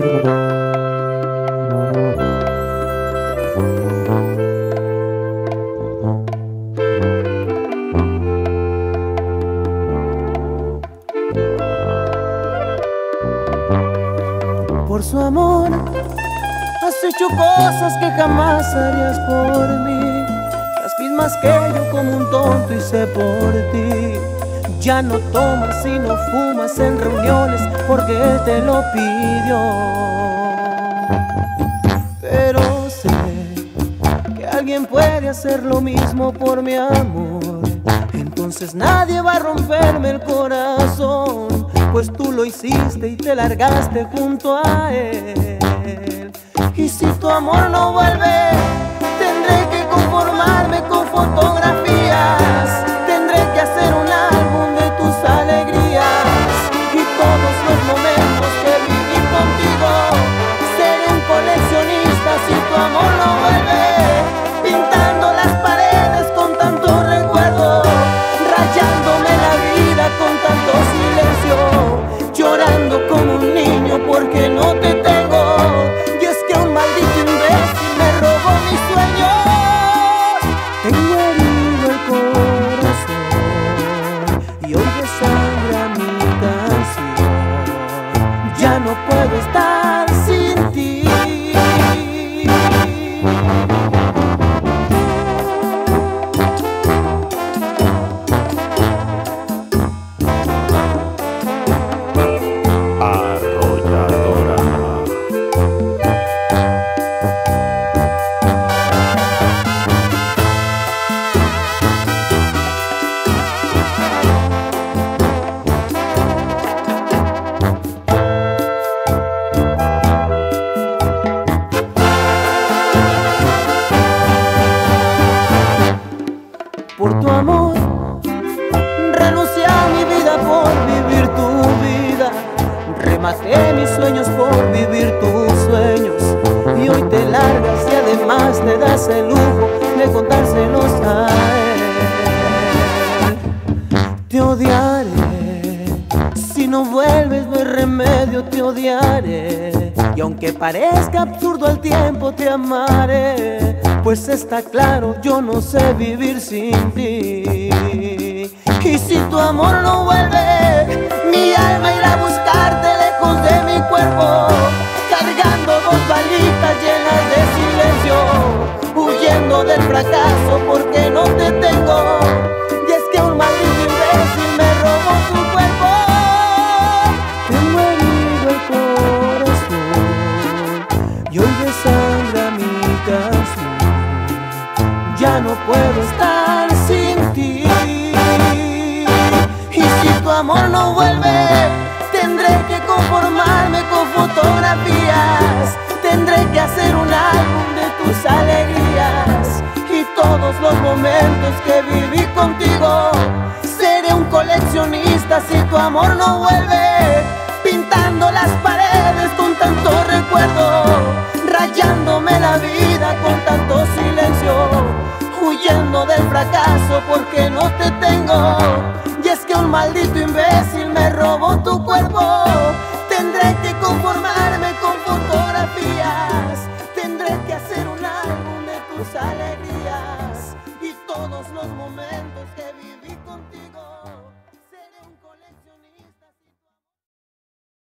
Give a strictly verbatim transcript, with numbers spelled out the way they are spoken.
Por su amor has hecho cosas que jamás harías por mí, las mismas que yo como un tonto hice por ti. Ya no tomas y no fumas en reuniones porque él te lo pidió. Pero sé que alguien puede hacer lo mismo por mi amor, entonces nadie va a romperme el corazón, pues tú lo hiciste y te largaste junto a él. Y si tu amor no vuelve, tendré que conformarme con fotografías, tendré que hacer un álbum de tus alegrías y todos los momentos que viví contigo. Seré un coleccionista si tu amor no vuelve, pintando las paredes con tanto recuerdo, rayándome la vida con tanto silencio, llorando como un niño porque no te tengo. Y es que un maldito imbécil me robó mis sueños. Tengo herido el corazón y hoy desangra mi canción. Ya no puedo estar sin ti. Por tu amor renuncié a mi vida por vivir tu vida, rematé mis sueños por vivir tus sueños, y hoy te largas y además te das el lujo de contárselos a él. Te odiaré, si no vuelves no hay remedio, te odiaré, y aunque parezca absurdo al tiempo te amaré, pues está claro, yo no sé vivir sin ti. Y si tu amor no vuelve, mi alma irá a buscarte lejos de mi cuerpo, cargando dos valijas llenas de silencio, huyendo del fracaso porque no te tengo. Y es que un maldito imbécil me robó tu cuerpo. Tengo herido el corazón y hoy desangra mi canción. Ya no puedo estar sin ti. Y si tu amor no vuelve, tendré que conformarme con fotografías, tendré que hacer un álbum de tus alegrías y todos los momentos que viví contigo. Seré un coleccionista si tu amor no vuelve, pintando las paredes con tanto recuerdo, rayándome la vida con tanto silencio, huyendo del fracaso porque no te tengo. Y es que un maldito imbécil me robó tu cuerpo. Tendré que conformarme con fotografías, tendré que hacer un álbum de tus alegrías y todos los momentos que viví contigo.